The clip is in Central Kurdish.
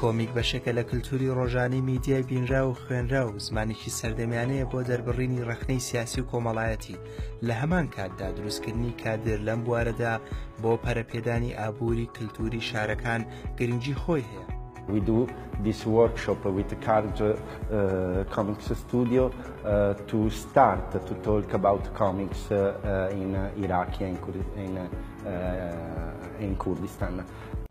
کۆمیک بەشێکە لە کللتوری ڕۆژانەی میدیای بینرا و خوێنرا و زمانێکی سەردەمیانەیە بۆ دەربڕینی ڕخنەی سیاسی و کۆمەڵایەتی. لە هەمان کاتدا دروستکردنی کادر لەم بوارەدا بۆ پەرەپێدانی ئابووری کللتوری شارەکان گرنگی خۆی هەیە. We do this workshop with the Carj Comics Studio to start to talk about comics in Iraq and in Kurdistan.